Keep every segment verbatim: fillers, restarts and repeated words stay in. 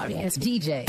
Sorry ass D J.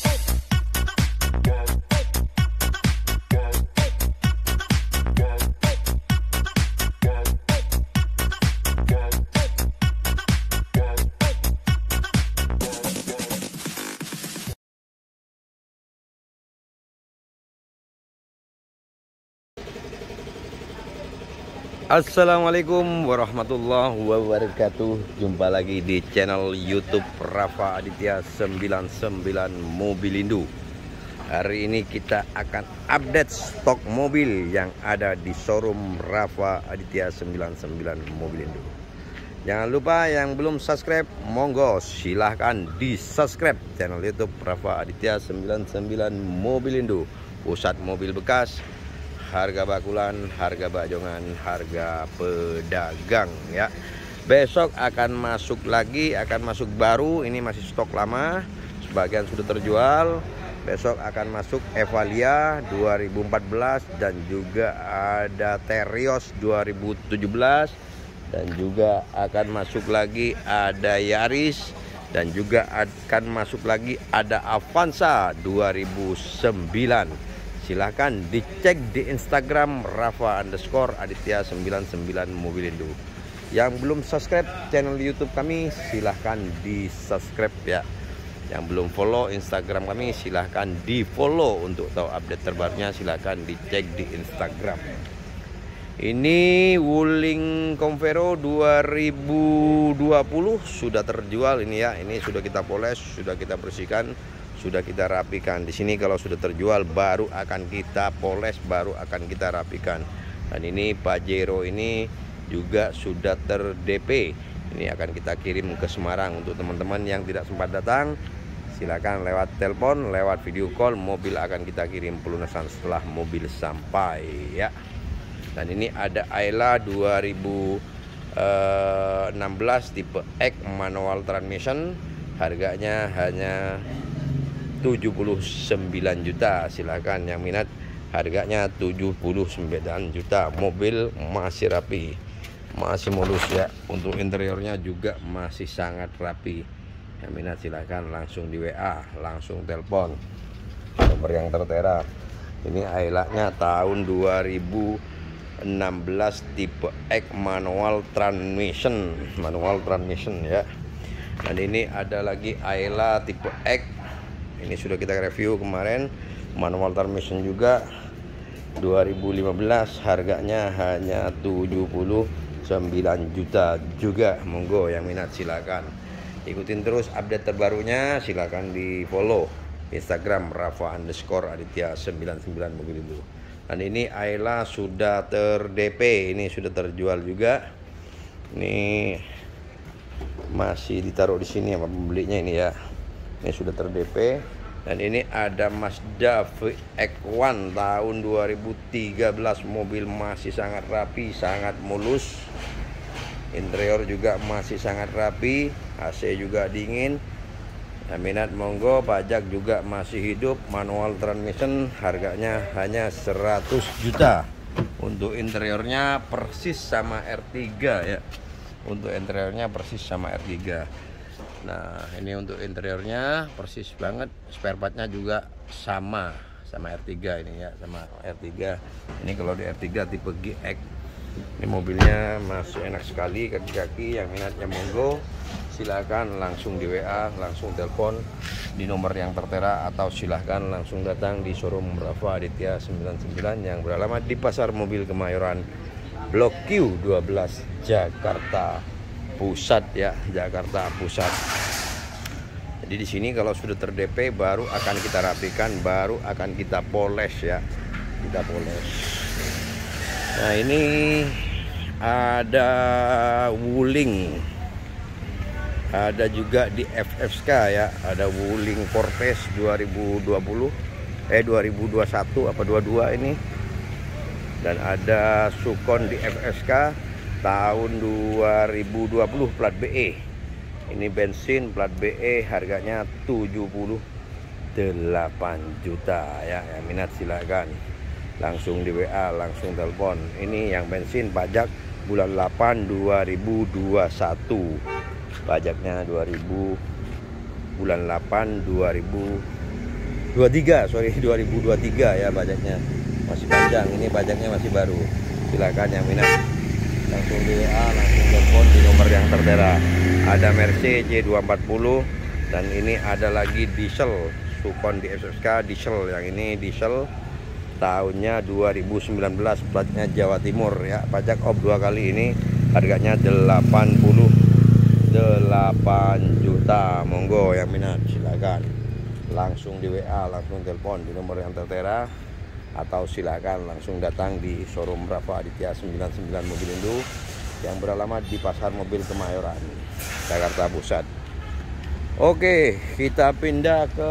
Assalamualaikum warahmatullahi wabarakatuh. Jumpa lagi di channel YouTube Rafa Aditya sembilan sembilan Mobilindo. Hari ini kita akan update stok mobil yang ada di showroom Rafa Aditya sembilan sembilan Mobilindo. Jangan lupa yang belum subscribe, monggo silahkan di subscribe channel YouTube Rafa Aditya sembilan sembilan Mobilindo. Pusat mobil bekas, harga bakulan, harga bajongan, harga pedagang ya. Besok akan masuk lagi, akan masuk baru. Ini masih stok lama, sebagian sudah terjual. Besok akan masuk Evalia dua ribu empat belas dan juga ada Terios dua ribu tujuh belas, dan juga akan masuk lagi ada Yaris, dan juga akan masuk lagi ada Avanza dua ribu sembilan. Silahkan dicek di Instagram Rafa underscore Aditya sembilan sembilan Mobilindo. Yang belum subscribe channel YouTube kami, silahkan di subscribe ya. Yang belum follow Instagram kami, silahkan di follow. Untuk tahu update terbarunya silahkan dicek di Instagram. Ini Wuling Convero dua ribu dua puluh sudah terjual ini ya. Ini sudah kita poles, sudah kita bersihkan, sudah kita rapikan. Di sini kalau sudah terjual baru akan kita poles, baru akan kita rapikan. Dan ini Pajero ini juga sudah ter-D P. Ini akan kita kirim ke Semarang. Untuk teman-teman yang tidak sempat datang, silakan lewat telepon, lewat video call, mobil akan kita kirim pelunasan setelah mobil sampai ya. Dan ini ada Ayla dua ribu enam belas tipe X manual transmission, harganya hanya tujuh puluh sembilan juta. Silakan yang minat, harganya tujuh puluh sembilan juta. Mobil masih rapi, masih mulus ya. Untuk interiornya juga masih sangat rapi. Yang minat silakan langsung di W A, langsung telepon nomor yang tertera. Ini Ayla-nya tahun dua ribu enam belas tipe X manual transmission, manual transmission ya. Dan ini ada lagi Ayla tipe X. Ini sudah kita review kemarin, manual transmission juga dua ribu lima belas, harganya hanya tujuh puluh sembilan juta juga. Monggo yang minat silakan ikutin terus update terbarunya. Silakan di follow Instagram Rafa underscore Aditya sembilan sembilan Mobilindo. Dan ini Ayla sudah ter-D P, ini sudah terjual juga. Ini masih ditaruh di sini apa pembelinya ini ya. Ini sudah ter-D P. Dan ini ada Mazda V X satu tahun dua ribu tiga belas. Mobil masih sangat rapi, sangat mulus. Interior juga masih sangat rapi, A C juga dingin. Yang minat monggo, pajak juga masih hidup, manual transmission, harganya hanya seratus juta. Untuk interiornya persis sama R tiga ya. Untuk interiornya persis sama R tiga. Nah, ini untuk interiornya persis banget, spare partnya juga sama sama R tiga ini ya, sama R tiga. Ini kalau di R tiga tipe G X. Ini mobilnya masih enak sekali, kaki-kaki. Yang minatnya monggo, silakan langsung di W A, langsung telepon di nomor yang tertera, atau silahkan langsung datang di showroom Rafa Aditya sembilan sembilan yang beralamat di Pasar Mobil Kemayoran, Blok Q dua belas, Jakarta Pusat ya, Jakarta Pusat. Jadi di sini kalau sudah ter-D P baru akan kita rapikan, baru akan kita poles ya, kita poles. Nah, ini ada Wuling, ada juga di F F K ya, ada Wuling Cortez dua ribu dua puluh eh dua ribu dua puluh satu apa dua puluh dua ini. Dan ada Sukon di F F K tahun dua ribu dua puluh plat B E. Ini bensin plat B E, harganya tujuh puluh delapan juta ya. Yang minat silakan langsung di W A, langsung telepon. Ini yang bensin, pajak bulan delapan dua ribu dua puluh satu, pajaknya dua ribu bulan delapan dua ribu dua puluh tiga, sorry dua ribu dua puluh tiga ya. Pajaknya masih panjang, ini pajaknya masih baru. Silakan yang minat langsung di W A, langsung telepon di nomor yang tertera. Ada Mercy J dua empat nol dan ini ada lagi diesel Sukon D S S K diesel. Yang ini diesel tahunnya dua ribu sembilan belas, platnya Jawa Timur ya. Pajak op dua kali, ini harganya delapan puluh delapan juta. Monggo yang minat silakan langsung di W A, langsung telepon di nomor yang tertera, atau silakan langsung datang di showroom Rafa Aditya sembilan puluh sembilan Mobilindo yang beralamat di Pasar Mobil Kemayoran, Jakarta Pusat. Oke, kita pindah ke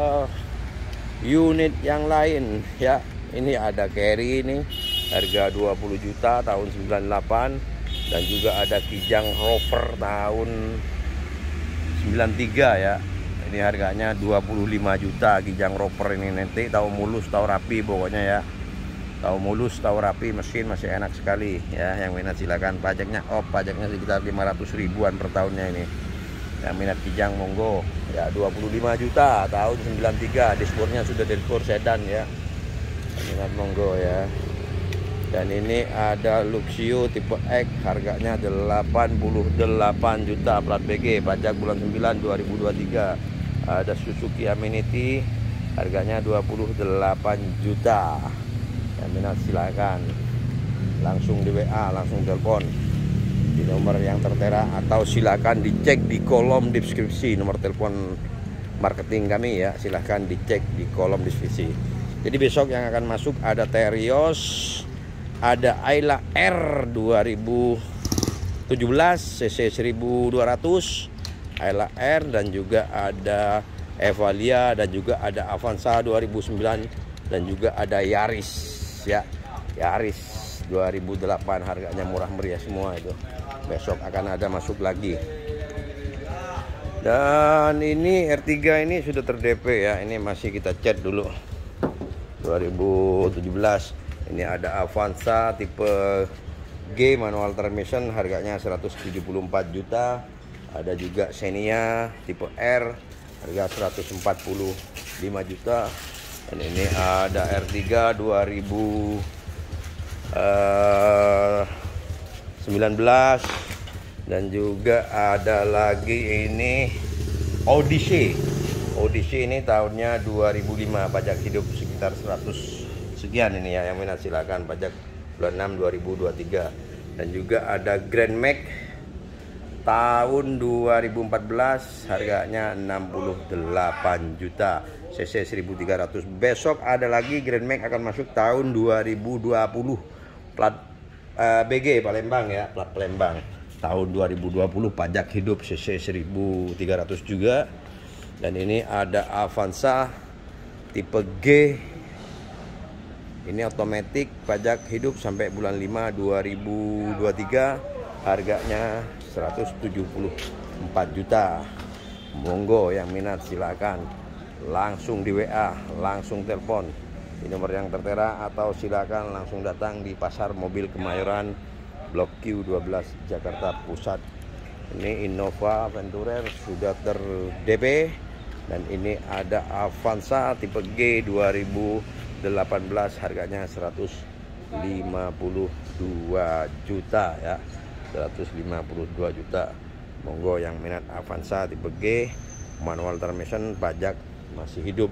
unit yang lain ya. Ini ada Carry, ini harga dua puluh juta tahun sembilan puluh delapan, dan juga ada Kijang Rover tahun sembilan puluh tiga ya. Ini harganya dua puluh lima juta Kijang Rover ini. Nanti tahu mulus, tahu rapi pokoknya ya. Tahu mulus, tahu rapi, mesin masih enak sekali ya. Yang minat silakan. Pajaknya op, pajaknya sekitar lima ratus ribuan per tahunnya ini. Yang minat Kijang monggo ya. Dua puluh lima juta tahun sembilan puluh tiga. Dashboardnya sudah dashboard sedan ya. Yang minat monggo ya. Dan ini ada Luxio tipe X, harganya delapan puluh delapan juta, plat B G, pajak bulan sembilan dua ribu dua puluh tiga. Ada Suzuki Amenity, harganya dua puluh delapan juta. Yang minat silakan langsung di W A, langsung telepon di nomor yang tertera, atau silakan dicek di kolom deskripsi nomor telepon marketing kami ya. Silakan dicek di kolom deskripsi. Jadi besok yang akan masuk ada Terios, ada Ayla R dua ribu tujuh belas cc seribu dua ratus Ayla R, dan juga ada Evalia, dan juga ada Avanza dua ribu sembilan, dan juga ada Yaris ya. Yaris dua ribu delapan, harganya murah meriah semua itu. Besok akan ada masuk lagi. Dan ini R tiga ini sudah ter D P ya. Ini masih kita chat dulu dua ribu tujuh belas. Ini ada Avanza tipe G manual transmission, harganya seratus tujuh puluh empat juta. Ada juga Xenia tipe R, harga seratus empat puluh lima juta. Dan ini ada R tiga dua ribu sembilan belas, dan juga ada lagi ini Odyssey. Odyssey ini tahunnya dua ribu lima, pajak hidup sekitar seratus sekian ini ya. Yang minat silakan, pajak bulan enam dua ribu dua puluh tiga. Dan juga ada Grand Max tahun dua ribu empat belas, harganya enam puluh delapan juta, cc seribu tiga ratus. Besok ada lagi Grand Max akan masuk tahun dua ribu dua puluh, plat uh, B G Palembang ya, plat Palembang tahun dua ribu dua puluh, pajak hidup cc seribu tiga ratus juga. Dan ini ada Avanza tipe G, ini otomatis, pajak hidup sampai bulan lima dua ribu dua puluh tiga, harganya seratus tujuh puluh empat juta. Monggo yang minat silakan langsung di W A, langsung telepon di nomor yang tertera, atau silakan langsung datang di Pasar Mobil Kemayoran Blok Q dua belas Jakarta Pusat. Ini Innova Venturer sudah ter D P, dan ini ada Avanza tipe G dua ribu delapan belas, harganya seratus lima puluh dua juta ya, seratus lima puluh dua juta. Monggo yang minat Avanza tipe G manual transmission, pajak masih hidup,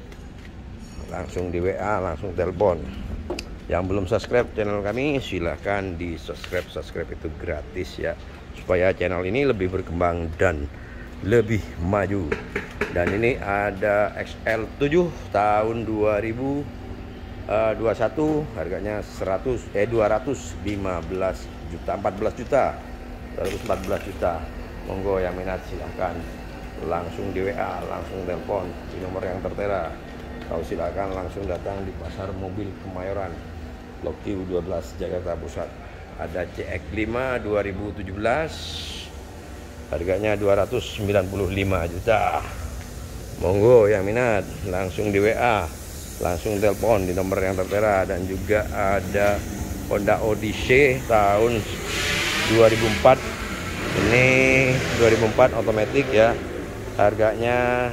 langsung di W A, langsung telepon. Yang belum subscribe channel kami silahkan di subscribe. Subscribe itu gratis ya, supaya channel ini lebih berkembang dan lebih maju. Dan ini ada X L tujuh tahun dua ribu dua puluh satu, harganya seratus eh dua ratus lima belas juta, empat belas juta, dua ratus empat belas juta. Monggo yang minat silahkan langsung di W A, langsung telepon di nomor yang tertera, atau silakan langsung datang di Pasar Mobil Kemayoran Blok Q dua belas Jakarta Pusat. Ada C X lima dua ribu tujuh belas, harganya dua ratus sembilan puluh lima juta. Monggo yang minat langsung di W A, langsung telepon di nomor yang tertera. Dan juga ada Honda Odyssey tahun dua ribu empat, ini dua ribu empat otomatis ya, Harganya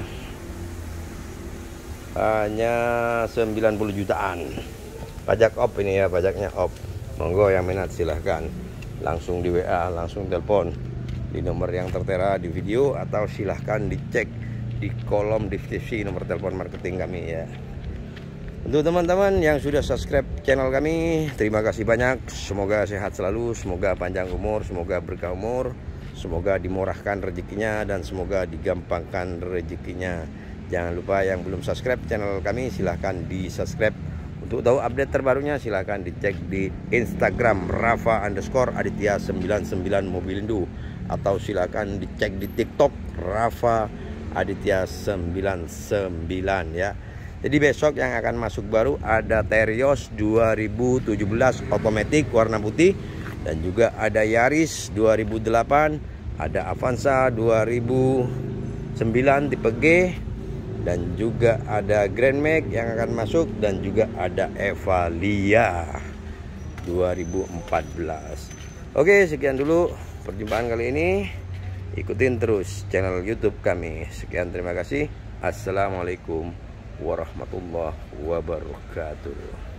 hanya sembilan puluh jutaan. Pajak op ini ya, pajaknya op. Monggo yang minat silahkan langsung di W A, langsung telepon di nomor yang tertera di video, atau silahkan dicek di kolom deskripsi nomor telepon marketing kami ya. Untuk teman-teman yang sudah subscribe channel kami, terima kasih banyak. Semoga sehat selalu, semoga panjang umur, semoga berkah umur, semoga dimurahkan rezekinya, dan semoga digampangkan rezekinya. Jangan lupa yang belum subscribe channel kami, silahkan di subscribe. Untuk tahu update terbarunya silahkan dicek di Instagram Rafa underscore Aditya sembilan sembilan Mobilindo, atau silahkan dicek di TikTok Rafa Aditya sembilan sembilan ya. Jadi besok yang akan masuk baru ada Terios dua ribu tujuh belas otomatis warna putih, dan juga ada Yaris dua ribu delapan, ada Avanza dua ribu sembilan tipe G, dan juga ada Grand Max yang akan masuk, dan juga ada Evalia dua ribu empat belas. Oke, sekian dulu perjumpaan kali ini. Ikutin terus channel YouTube kami. Sekian, terima kasih. Assalamualaikum warahmatullahi wabarakatuh.